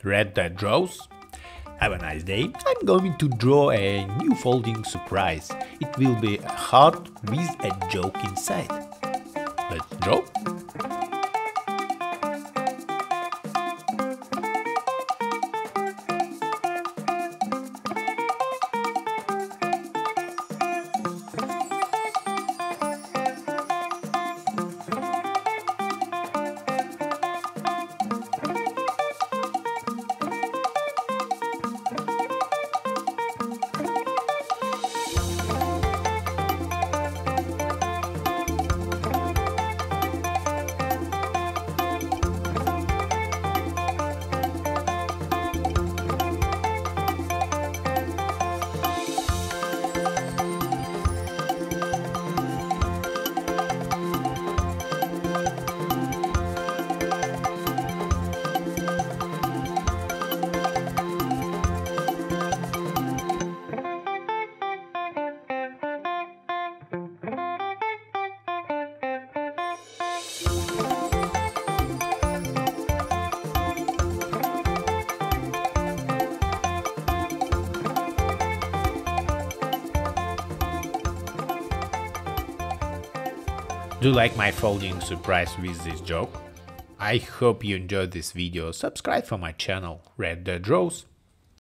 Red Dead Rose. Have a nice day. I'm going to draw a new folding surprise. It will be a heart with a joke inside. Let's draw. Do you like my folding surprise with this joke? I hope you enjoyed this video. Subscribe for my channel, Red Dead Rose.